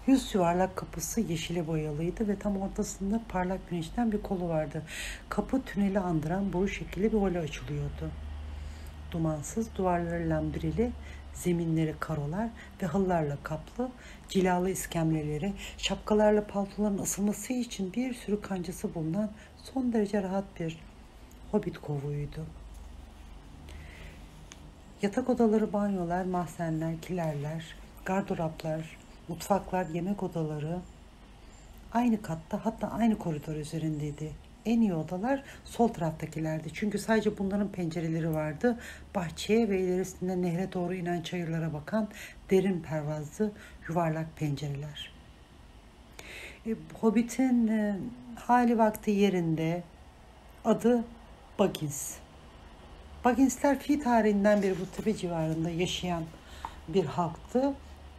Yüz yuvarlak kapısı yeşile boyalıydı ve tam ortasında parlak güneşten bir kolu vardı. Kapı tüneli andıran boru şekilli bir hole açılıyordu. Dumansız, duvarları lambrili, zeminleri karolar ve halılarla kaplı, cilalı iskemleleri, şapkalarla paltoların asılması için bir sürü kancası bulunan son derece rahat bir hobbit kovuğuydu. Yatak odaları, banyolar, mahzenler, kilerler, gardıroplar, mutfaklar, yemek odaları aynı katta, hatta aynı koridor üzerindeydi. En iyi odalar sol taraftakilerdi. Çünkü sadece bunların pencereleri vardı. Bahçeye ve ilerisinde nehre doğru inen çayırlara bakan derin pervazlı yuvarlak pencereler. Hobbit'in hali vakti yerinde, adı Baggins. Bagginsler fi tarihinden beri bu tepe civarında yaşayan bir halktı.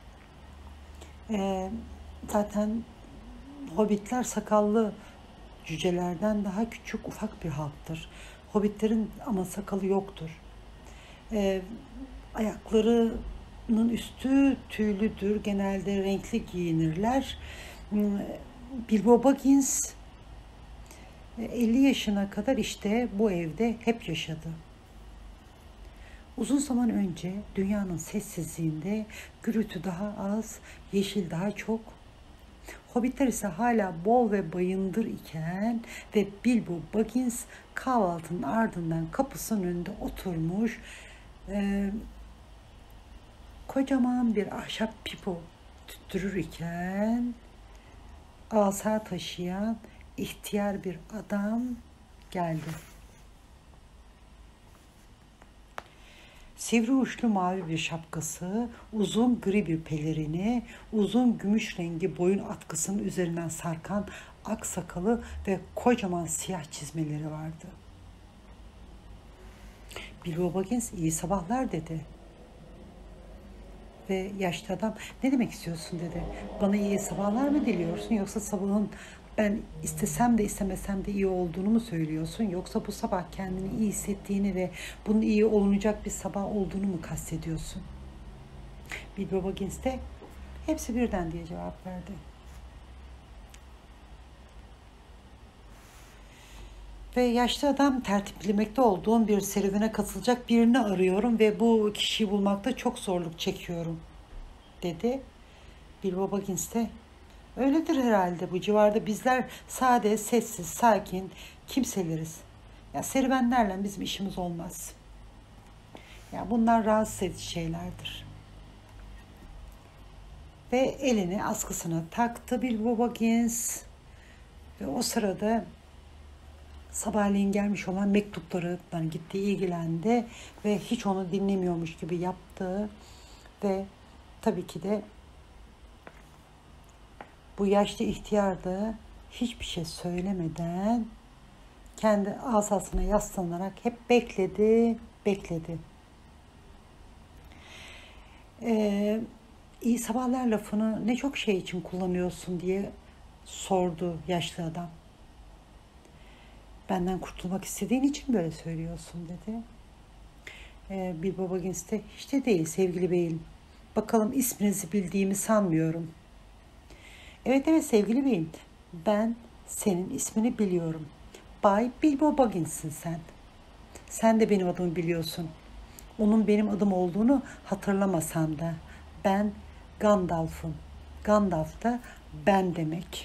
Zaten hobbitler sakallı cücelerden daha küçük, ufak bir halktır. Hobbitlerin ama sakalı yoktur. Ayaklarının üstü tüylüdür. Genelde renkli giyinirler. Bilbo Baggins 50 yaşına kadar işte bu evde hep yaşadı. Uzun zaman önce dünyanın sessizliğinde gürültü daha az, yeşil daha çok, hobbitler ise hala bol ve bayındır iken ve Bilbo Baggins kahvaltının ardından kapısının önünde oturmuş, kocaman bir ahşap pipo tüttürür iken asa taşıyan ihtiyar bir adam geldi. Sivri uçlu mavi bir şapkası, uzun gri bir pelerini, uzun gümüş rengi boyun atkısının üzerinden sarkan ak sakalı ve kocaman siyah çizmeleri vardı. Bilbo Baggins iyi sabahlar dedi. Ve yaşlı adam ne demek istiyorsun dedi. Bana iyi sabahlar mı diliyorsun yoksa sabahın ben istesem de istemesem de iyi olduğunu mu söylüyorsun? Yoksa bu sabah kendini iyi hissettiğini ve bunun iyi olunacak bir sabah olduğunu mu kastediyorsun? Bilbo Baggins de hepsi birden diye cevap verdi. Ve yaşlı adam tertiplemekte olduğum bir serüvene katılacak birini arıyorum ve bu kişiyi bulmakta çok zorluk çekiyorum dedi. Bilbo Baggins de öyledir herhalde, bu civarda bizler sade, sessiz, sakin kimseleriz. Ya serüvenlerle bizim işimiz olmaz. Ya bunlar rahatsız edici şeylerdir. Ve elini askısına taktı Bilbo Baggins. Ve o sırada sabahleyin gelmiş olan mektuplarından gitti, ilgilendi ve hiç onu dinlemiyormuş gibi yaptı. Ve tabii ki de bu yaşlı ihtiyar da hiçbir şey söylemeden kendi asasına yaslanarak hep bekledi. İyi sabahlar lafını ne çok şey için kullanıyorsun diye sordu yaşlı adam. Benden kurtulmak istediğin için böyle söylüyorsun dedi. Bilbo Baggins de hiç de değil sevgili beyim. Bakalım isminizi bildiğimi sanmıyorum. Evet sevgili beyim, ben senin ismini biliyorum. Bay Bilbo Baggins'sin sen. Sen de benim adımı biliyorsun. Onun benim adım olduğunu hatırlamasam da ben Gandalf'ım. Gandalf da ben demek.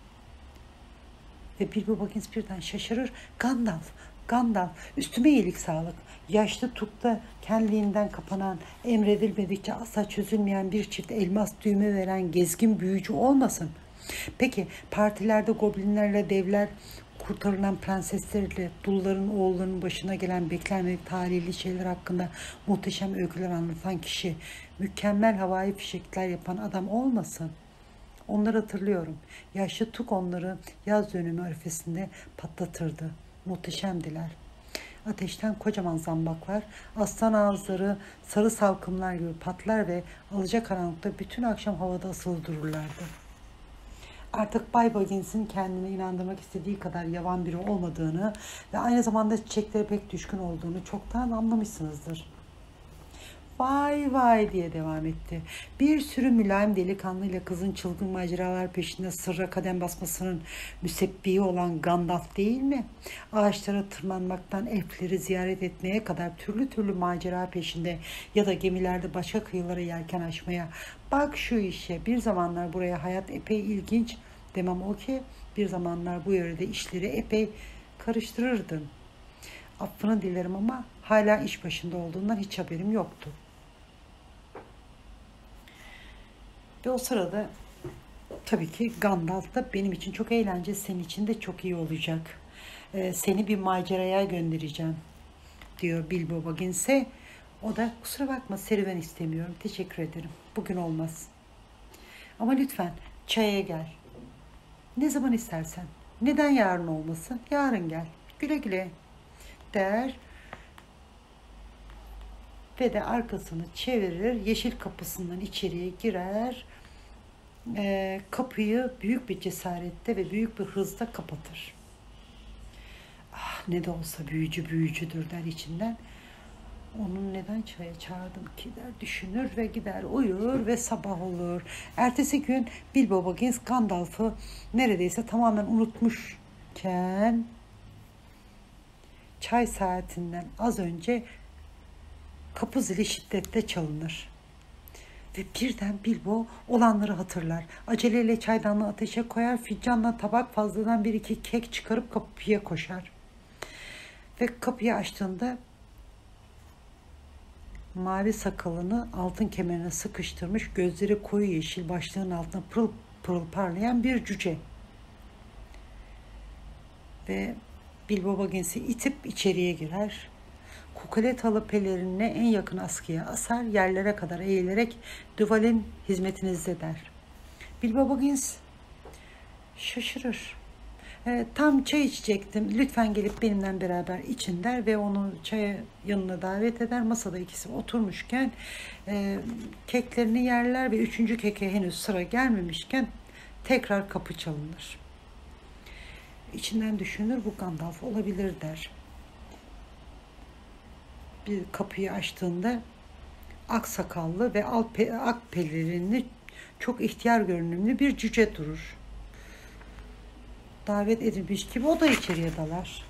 Ve Bilbo Baggins birden şaşırır. Gandalf, üstüme iyilik sağlık. Yaşlı Tuk'ta kendiliğinden kapanan, emredilmedikçe asla çözülmeyen bir çift elmas düğme veren gezgin büyücü olmasın? Peki partilerde goblinlerle devler, kurtarılan prenseslerle dulların oğullarının başına gelen beklenmedik talihli şeyler hakkında muhteşem öyküler anlatan kişi, mükemmel havai fişekler yapan adam olmasın? Onları hatırlıyorum. Yaşlı Tuk onları yaz dönümü arifesinde patlatırdı. Muhteşemdiler. Ateşten kocaman zambaklar, aslan ağızları sarı salkımlar gibi patlar ve alacakaranlıkta bütün akşam havada asılı dururlardı. Artık Bay Baggins'in kendine inandırmak istediği kadar yavan biri olmadığını ve aynı zamanda çiçeklere pek düşkün olduğunu çoktan anlamışsınızdır. Vay vay diye devam etti. Bir sürü mülayim delikanlıyla kızın çılgın maceralar peşinde sırra kadem basmasının müsebbibi olan Gandalf değil mi? Ağaçlara tırmanmaktan elfleri ziyaret etmeye kadar türlü türlü macera peşinde ya da gemilerde başka kıyılara yelken açmaya. Bak şu işe, bir zamanlar buraya hayat epey ilginç, demem o ki bir zamanlar bu yörede işleri epey karıştırırdın. Affını dilerim ama hala iş başında olduğundan hiç haberim yoktu. Ve o sırada tabii ki Gandalf da benim için çok eğlenceli, senin için de çok iyi olacak. Seni bir maceraya göndereceğim diyor Bilbo Baggins'e. O da kusura bakma, serüven istemiyorum, teşekkür ederim, bugün olmaz. Ama lütfen çaya gel. Ne zaman istersen. Neden yarın olmasın? Yarın gel. Güle güle der ve de arkasını çevirir, yeşil kapısından içeriye girer, kapıyı büyük bir cesaretle ve büyük bir hızla kapatır. Ah, ne de olsa büyücü büyücüdür der içinden. Onun neden çaya çağırdım ki der, düşünür ve gider uyur ve sabah olur. Ertesi gün Bilbo Baggins Gandalf'ı neredeyse tamamen unutmuşken çay saatinden az önce kapı zili şiddetle çalınır. Ve birden Bilbo olanları hatırlar. Aceleyle çaydanlığı ateşe koyar, fincanla tabak fazladan bir iki kek çıkarıp kapıya koşar. Ve kapıyı açtığında mavi sakalını altın kemerine sıkıştırmış, gözleri koyu yeşil, başlığın altına pırıl pırıl parlayan bir cüce. Ve Bilbo Baggins'i itip içeriye girer. Kukuletalı pelerinine en yakın askıya asar, yerlere kadar eğilerek Duval'in hizmetinizde der. Bilbo Baggins şaşırır. Tam çay içecektim, lütfen gelip benimle beraber için der ve onu çaya yanına davet eder. Masada ikisi oturmuşken keklerini yerler ve üçüncü keke henüz sıra gelmemişken tekrar kapı çalınır. İçinden düşünür, bu Gandalf olabilir der. Bir kapıyı açtığında aksakallı ve ak pelerinli, çok ihtiyar görünümlü bir cüce durur. Davet edilmiş gibi o da içeriye dalar.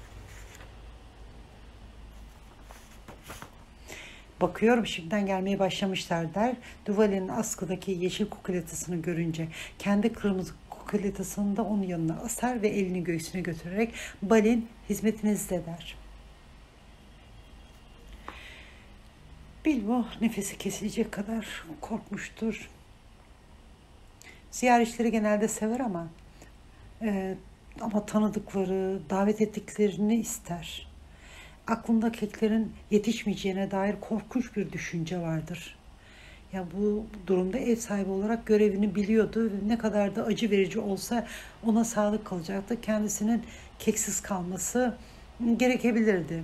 Bakıyorum şimdiden gelmeye başlamışlar der. Duval'in askıdaki yeşil kukuletasını görünce kendi kırmızı kukuletasını da onun yanına asar ve elini göğsüne götürerek Balin hizmetinizde der. Bilbo nefesi kesilecek kadar korkmuştur. Ziyaretçileri genelde sever ama tanıdıkları, davet ettiklerini ister. Aklında keklerin yetişmeyeceğine dair korkunç bir düşünce vardır. Ya bu durumda ev sahibi olarak görevini biliyordu ve ne kadar da acı verici olsa ona sadık kalacaktı. Kendisinin keksiz kalması gerekebilirdi.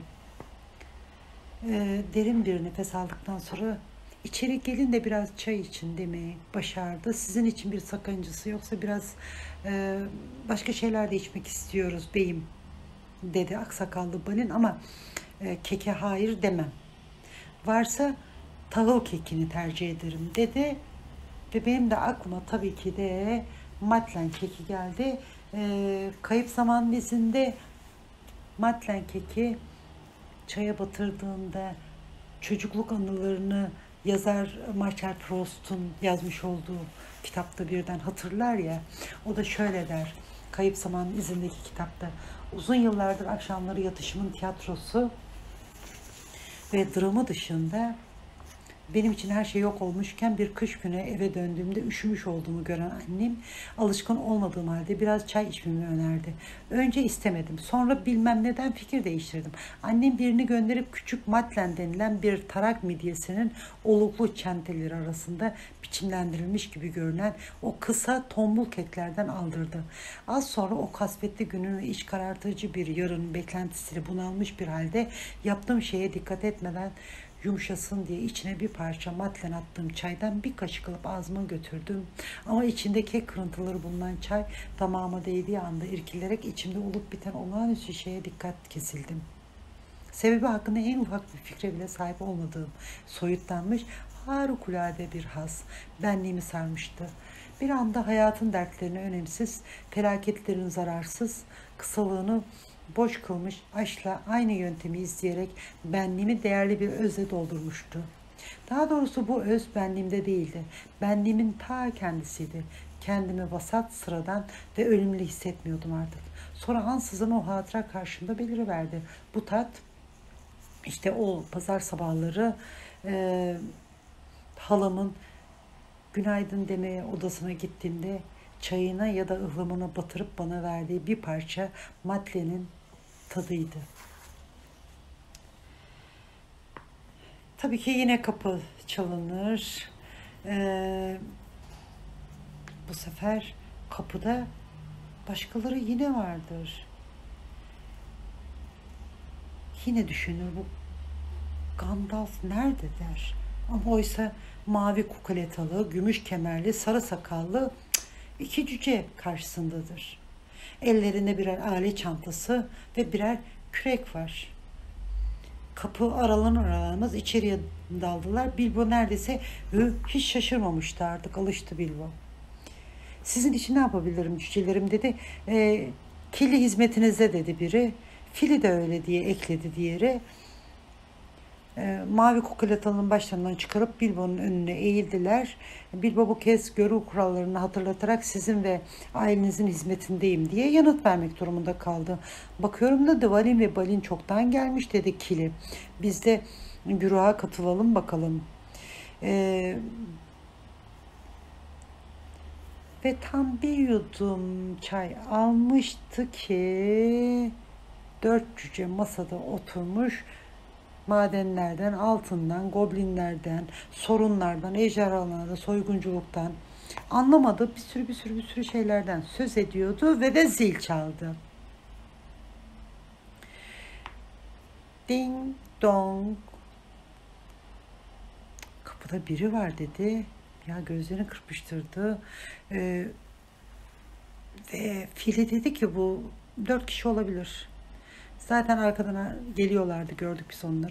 Derin bir nefes aldıktan sonra içeri gelin de biraz çay için demeyi başardı. Sizin için bir sakıncası yoksa biraz başka şeyler de içmek istiyoruz beyim dedi aksakallı Balin, ama keke hayır demem. Varsa tahıl kekini tercih ederim dedi ve benim de aklıma tabii ki de matlen keki geldi. Kayıp Zaman dizinde matlen keki çaya batırdığında çocukluk anılarını yazar Marcel Proust'un yazmış olduğu kitapta birden hatırlar ya, o da şöyle der Kayıp Zaman izindeki kitapta: uzun yıllardır akşamları yatışımın tiyatrosu ve dramı dışında benim için her şey yok olmuşken bir kış günü eve döndüğümde üşümüş olduğumu gören annem alışkın olmadığım halde biraz çay içmemi önerdi. Önce istemedim. Sonra bilmem neden fikir değiştirdim. Annem birini gönderip küçük matlen denilen bir tarak midyesinin oluklu çenteleri arasında biçimlendirilmiş gibi görünen o kısa tombul keklerden aldırdı. Az sonra o kasvetli günün ve iç karartıcı bir yarının beklentisiyle bunalmış bir halde yaptığım şeye dikkat etmeden yumuşasın diye içine bir parça matlen attığım çaydan bir kaşık alıp ağzıma götürdüm. Ama içinde kek kırıntıları bulunan çay damağıma değdiği anda irkilerek içimde olup biten olağanüstü şeye dikkat kesildim. Sebebi hakkında en ufak bir fikre bile sahip olmadığım soyutlanmış harikulade bir haz benliğimi sarmıştı. Bir anda hayatın dertlerini önemsiz, felaketlerin zararsız, kısalığını boş kılmış aşkla aynı yöntemi izleyerek benliğimi değerli bir özle doldurmuştu. Daha doğrusu bu öz benliğimde değildi. Benliğimin ta kendisiydi. Kendimi vasat, sıradan ve ölümlü hissetmiyordum artık. Sonra ansızın o hatıra karşımda beliriverdi. Bu tat işte o pazar sabahları halamın günaydın demeye odasına gittiğinde çayına ya da ıhlamına batırıp bana verdiği bir parça matlenin tadıydı. Tabii ki yine kapı çalınır. Ee, Bu sefer kapıda başkaları yine vardır. Yine düşünür, bu Gandalf nerede der. Ama oysa mavi kukuletalı, gümüş kemerli, sarı sakallı iki cüce karşısındadır. Ellerinde birer alet çantası ve birer kürek var. Kapı aralanır aralanmaz içeriye daldılar. Bilbo neredeyse hiç şaşırmamıştı, artık alıştı Bilbo. Sizin için ne yapabilirim cücelerim dedi. Kirli hizmetinizde dedi biri. Fili de öyle diye ekledi diğeri. Mavi kukulatalının başlarından çıkarıp Bilbo'nun önüne eğildiler. Bilbo bu kez görü kurallarını hatırlatarak sizin ve ailenizin hizmetindeyim diye yanıt vermek durumunda kaldı. Bakıyorum da Dvalin ve Balin çoktan gelmiş dedi Kili. Biz de güruha katılalım bakalım. Ve tam bir yudum çay almıştı ki 4 cüce masada oturmuş, madenlerden, altından, goblinlerden, sorunlardan, ejderhalardan, soygunculuktan, anlamadığı bir sürü şeylerden söz ediyordu ve de zil çaldı. Ding dong. Kapıda biri var dedi. Ya gözlerini kırpıştırdı. Ve Fili dedi ki bu 4 kişi olabilir. Zaten arkadan geliyorlardı, gördük biz onları.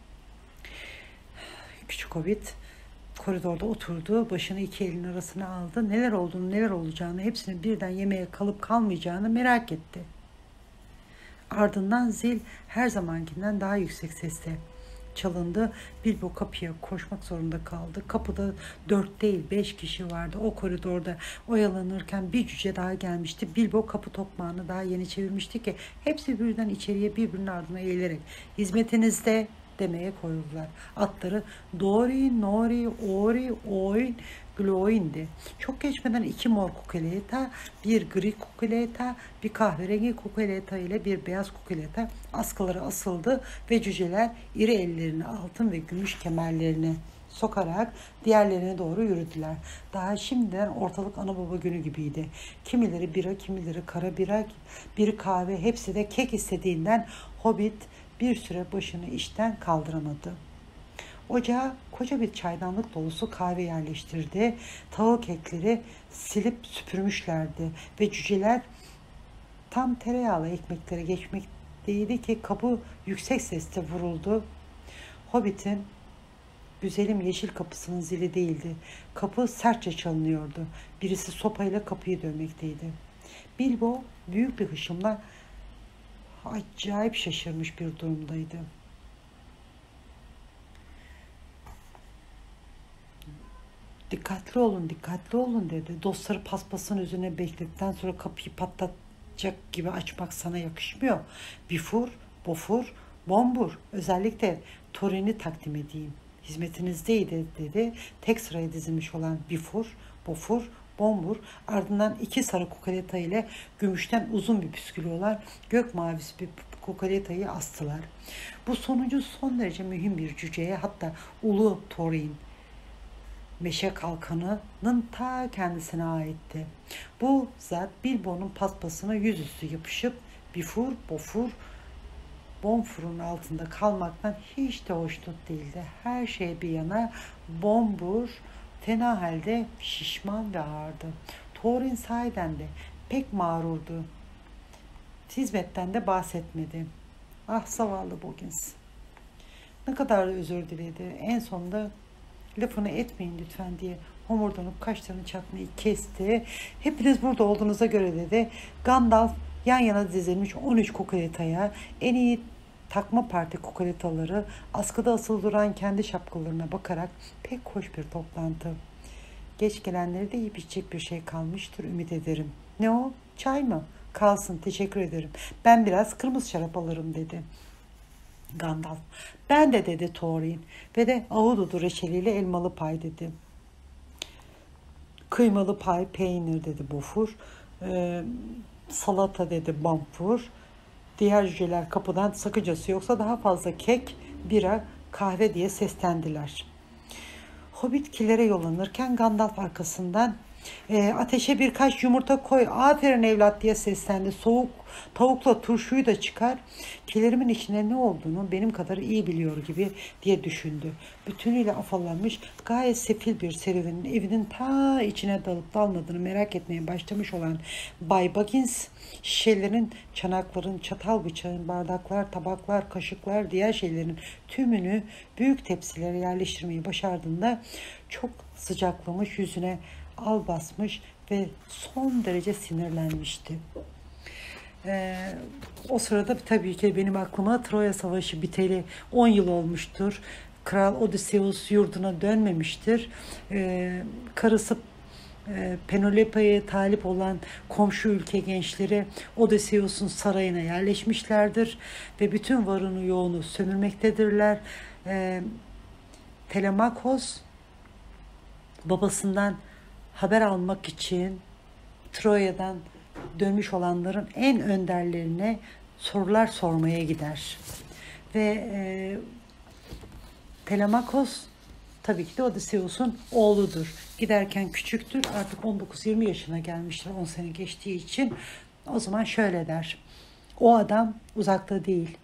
Küçük Hobbit koridorda oturdu, başını iki elinin arasına aldı. Neler olduğunu, neler olacağını, hepsini birden yemeye kalıp kalmayacağını merak etti. Ardından zil her zamankinden daha yüksek sesle çalındı. Bilbo kapıya koşmak zorunda kaldı. Kapıda 4 değil 5 kişi vardı. O koridorda oyalanırken bir cüce daha gelmişti. Bilbo kapı tokmağını daha yeni çevirmişti ki hepsi birden içeriye birbirinin ardına eğilerek hizmetinizde demeye koyuldular. Atları Dori, Nori, Ori, Oin, Gloin'di. Çok geçmeden 2 mor kukuleta, bir gri kukuleta, bir kahverengi kukuleta ile bir beyaz kukuleta askıları asıldı ve cüceler iri ellerini altın ve gümüş kemerlerini sokarak diğerlerine doğru yürüdüler. Daha şimdiden ortalık ana baba günü gibiydi. Kimileri bira, kimileri kara bira, biri kahve, hepsi de kek istediğinden Hobbit bir süre başını işten kaldıramadı. Ocağa koca bir çaydanlık dolusu kahve yerleştirdi. Tavuk ekleri silip süpürmüşlerdi ve cüceler tam tereyağlı ekmeklere geçmekteydi ki kapı yüksek sesle vuruldu. Hobbit'in güzelim yeşil kapısının zili değildi. Kapı sertçe çalınıyordu. Birisi sopayla kapıyı dövmekteydi. Bilbo büyük bir hışımla acayip şaşırmış bir durumdaydı. Dikkatli olun, dikkatli olun dedi. Dostları paspasın üzerine bekledikten sonra kapıyı patlatacak gibi açmak sana yakışmıyor. Bifur, bofur, bombur. Özellikle Thorin'i takdim edeyim. Hizmetinizdeydi dedi. Tek sıraya dizilmiş olan Bifur, bofur, bombur, ardından 2 sarı kukuleta ile gümüşten uzun bir püskülü olan gök mavisi bir kukuletayı astılar. Bu sonuncu son derece mühim bir cüceye, hatta Ulu Thorin meşe kalkanının ta kendisine aitti. Bu zat Bilbo'nun paspasına yüzüstü yapışıp Bifur, bofur, Bonfur'un altında kalmaktan hiç de hoşnut değildi. Her şey bir yana Bombur fena halde şişman ve ağırdı. Thorin sahiden de pek mağrurdu. Hizmetten de bahsetmedi. Ah zavallı Boggins. Ne kadar da özür diledi. En sonunda lafını etmeyin lütfen diye homurdanıp kaşlarını çatmayı kesti. Hepiniz burada olduğunuza göre dedi. Gandalf yan yana dizilmiş 13 kokoletaya, en iyi takma parti kokoletaları askıda asılı duran kendi şapkalarına bakarak pek hoş bir toplantı. Geç gelenleri de yiyip içecek bir şey kalmıştır ümit ederim. Ne o? Çay mı? Kalsın, teşekkür ederim. Ben biraz kırmızı şarap alırım dedi. Gandalf. Ben de dedi Thorin ve de ahududu reçeliyle elmalı pay dedi. Kıymalı pay, peynir dedi Bofur. Salata dedi Bamfur. Diğer cüceler kapıdan sakıncası yoksa daha fazla kek, bira, kahve diye seslendiler. Hobbit kilere yollanırken Gandalf arkasından ateşe birkaç yumurta koy, aferin evlat diye seslendi. Soğuk tavukla turşuyu da çıkar. Kilerimin içinde ne olduğunu benim kadar iyi biliyor gibi diye düşündü. Bütünüyle afallamış, gayet sefil bir serüvenin evinin ta içine dalıp dalmadığını merak etmeye başlamış olan Bay Baggins, şişelerin, çanakların, çatal bıçağın, bardaklar, tabaklar, kaşıklar, diğer şeylerin tümünü büyük tepsilere yerleştirmeyi başardığında çok sıcaklamış, yüzüne al basmış ve son derece sinirlenmişti. O sırada tabii ki benim aklıma Troya Savaşı biteli 10 yıl olmuştur. Kral Odysseus yurduna dönmemiştir. Karısı Penelope'ye talip olan komşu ülke gençleri Odysseus'un sarayına yerleşmişlerdir ve bütün varını yoğunu sömürmektedirler. Telemakos babasından haber almak için Troya'dan dönmüş olanların en önderlerine sorular sormaya gider. Ve Telemakos tabii ki de Odysseus'un oğludur. Giderken küçüktür. Artık 19-20 yaşına gelmiştir 10 sene geçtiği için. O zaman şöyle der. O adam uzakta değil.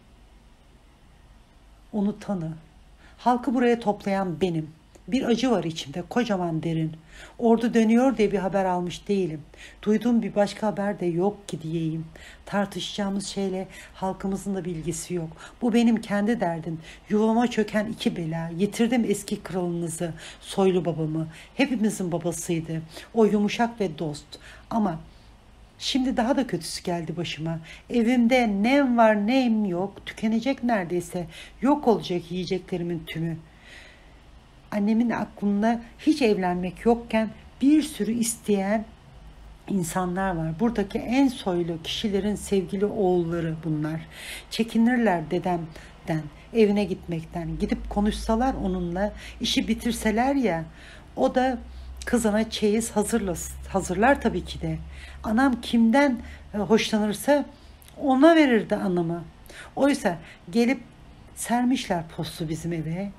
Onu tanı. Halkı buraya toplayan benim. Bir acı var içimde, kocaman derin. Ordu dönüyor diye bir haber almış değilim. Duyduğum bir başka haber de yok ki diyeyim. Tartışacağımız şeyle halkımızın da bilgisi yok. Bu benim kendi derdim. Yuvama çöken iki bela. Yitirdim eski kralınızı, soylu babamı. Hepimizin babasıydı. O yumuşak ve dost. Ama şimdi daha da kötüsü geldi başıma. Evimde nem var nem yok. Tükenecek neredeyse. Yok olacak yiyeceklerimin tümü. Annemin aklında hiç evlenmek yokken bir sürü isteyen insanlar var. Buradaki en soylu kişilerin sevgili oğulları bunlar. Çekinirler dedemden, evine gitmekten. Gidip konuşsalar onunla, işi bitirseler ya, o da kızına çeyiz hazırlar tabii ki de. Anam kimden hoşlanırsa ona verirdi anamı. Oysa gelip sermişler postu bizim eve.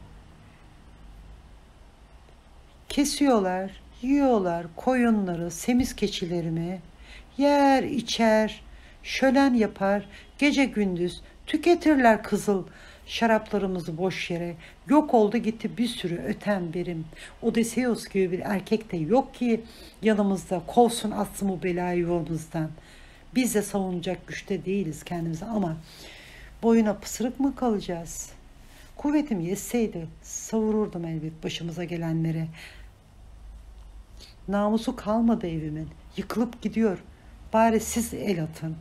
Kesiyorlar, yiyorlar koyunları, semiz keçilerimi, yer içer, şölen yapar, gece gündüz tüketirler kızıl şaraplarımızı boş yere. Yok oldu gitti bir sürü öten berim. Odysseus gibi bir erkek de yok ki yanımızda kovsun atsın bu belayı yolumuzdan. Biz de savunacak güçte değiliz kendimize ama boyuna pısırık mı kalacağız? Kuvvetim yetseydi savururdum elbet başımıza gelenlere. Namusu kalmadı evimin. Yıkılıp gidiyor. Bari siz el atın.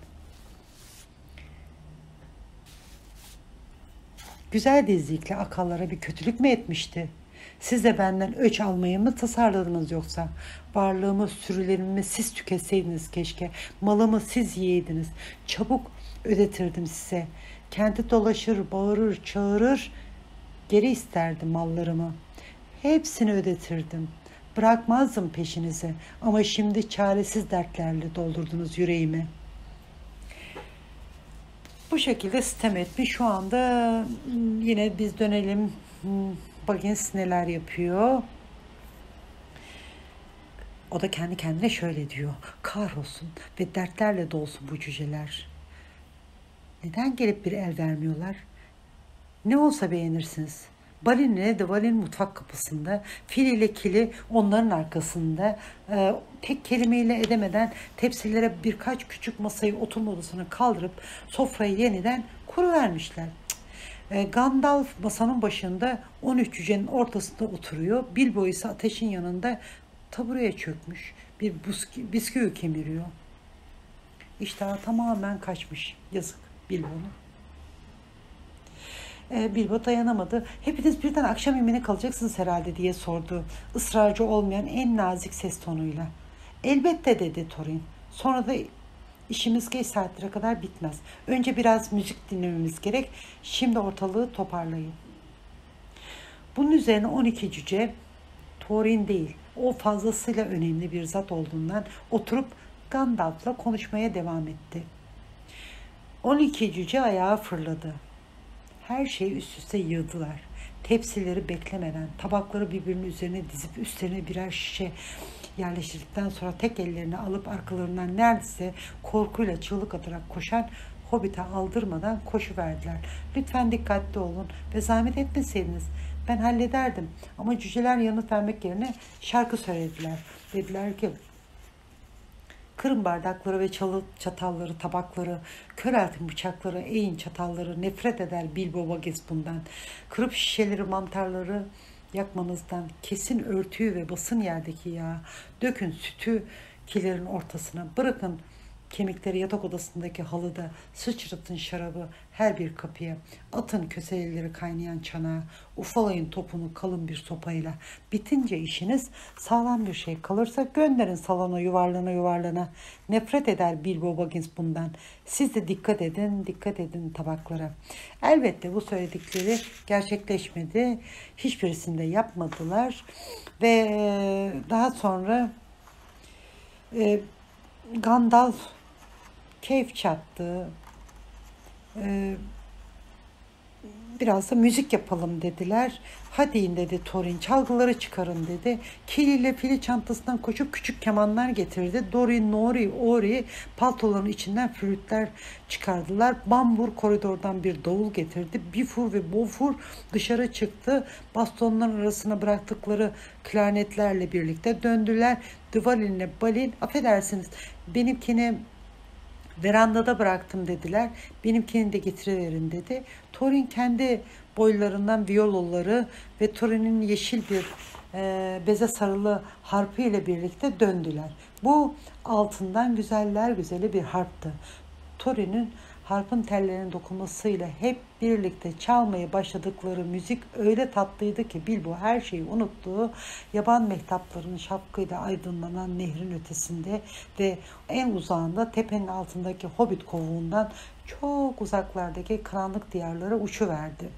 Güzel dizlikle akallara bir kötülük mü etmişti? Siz de benden öç almayı mı tasarladınız yoksa? Varlığımı, sürülerimi siz tüketseydiniz keşke. Malımı siz yiyeydiniz. Çabuk ödetirdim size. Kenti dolaşır, bağırır, çağırır. Geri isterdim mallarımı. Hepsini ödetirdim. Bırakmazdım peşinizi ama şimdi çaresiz dertlerle doldurdunuz yüreğimi. Bu şekilde sitem etmiş. Şu anda yine biz dönelim. Baggins neler yapıyor? O da kendi kendine şöyle diyor. Kahrolsun ve dertlerle dolsun bu cüceler. Neden gelip bir el vermiyorlar? Ne olsa beğenirsiniz. Balin ile Dvalin mutfak kapısında, Fil ile Kili onların arkasında, tek kelimeyle edemeden tepsilere birkaç küçük masayı oturma odasına kaldırıp sofrayı yeniden kuruvermişler. Gandalf masanın başında 13 cücenin ortasında oturuyor. Bilbo ise ateşin yanında tabureye çökmüş. Bir bisküvi kemiriyor. İştahı tamamen kaçmış. Yazık Bilbo'nun. Bilbo dayanamadı. Hepiniz birden akşam yemeğine kalacaksınız herhalde diye sordu. Israrcı olmayan en nazik ses tonuyla. Elbette dedi Thorin. Sonra da işimiz geç saatlere kadar bitmez. Önce biraz müzik dinlememiz gerek. Şimdi ortalığı toparlayın. Bunun üzerine 12 cüce, Thorin değil, o fazlasıyla önemli bir zat olduğundan oturup Gandalf'la konuşmaya devam etti. 12 cüce ayağa fırladı. Her şeyi üst üste yığdılar. Tepsileri beklemeden, tabakları birbirinin üzerine dizip üstlerine birer şişe yerleştirdikten sonra tek ellerini alıp arkalarından neredeyse korkuyla çığlık atarak koşan Hobbit'e aldırmadan koşuverdiler. Lütfen dikkatli olun ve zahmet etmeseydiniz ben hallederdim. Ama cüceler yanıt vermek yerine şarkı söylediler. Dediler ki kırın bardakları ve çatalları, tabakları, köreltin bıçakları, eğin çatalları, nefret eder Bilbo Baggins bundan. Kırıp şişeleri, mantarları yakmanızdan, kesin örtüyü ve basın yerdeki yağı, dökün sütü kilerin ortasına, bırakın kemikleri yatak odasındaki halıda, sıçratın şarabı her bir kapıya, atın köseleleri kaynayan çanağa, ufalayın topunu kalın bir sopayla. Bitince işiniz sağlam bir şey kalırsa gönderin salona yuvarlana yuvarlana. Nefret eder Bilbo Baggins bundan. Siz de dikkat edin tabaklara. Elbette bu söyledikleri gerçekleşmedi. Hiçbirisini de yapmadılar. Ve daha sonra Gandalf keyif çattı. Biraz da müzik yapalım dediler. Hadi dedi Thorin, çalgıları çıkarın dedi. Kili ile Fili çantasından koşup küçük kemanlar getirdi. Dori, Nori, Ori paltoların içinden flütler çıkardılar. Bambur koridordan bir davul getirdi. Bifur ve Bofur dışarı çıktı. Bastonların arasına bıraktıkları klarnetlerle birlikte döndüler. Dvalin ile Balin, affedersiniz benimkini verandada bıraktım dediler. Benimkini de getiriverin dedi. Thorin kendi boylarından viyoloları ve Thorin'in yeşil bir beze sarılı harpı ile birlikte döndüler. Bu altından güzeller güzeli bir harptı. Thorin'in harpın tellerinin dokunmasıyla hep birlikte çalmaya başladıkları müzik öyle tatlıydı ki Bilbo her şeyi unuttu. Yaban mehtaplarının şapkıyla aydınlanan nehrin ötesinde ve en uzağında tepenin altındaki Hobbit kovuğundan çok uzaklardaki karanlık diyarlara uçuverdi.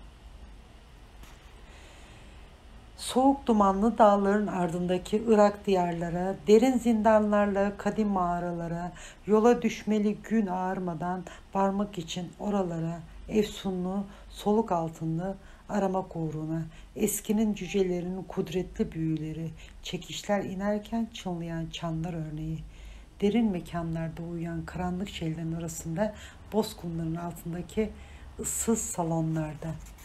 Soğuk dumanlı dağların ardındaki Irak diyarlara, derin zindanlarla kadim mağaralara, yola düşmeli gün ağarmadan varmak için oralara, efsunlu, soluk altınlı aramak uğruna, eskinin cücelerinin kudretli büyüleri, çekişler inerken çınlayan çanlar örneği, derin mekanlarda uyuyan karanlık şeylerin arasında bozkırların altındaki ıssız salonlarda.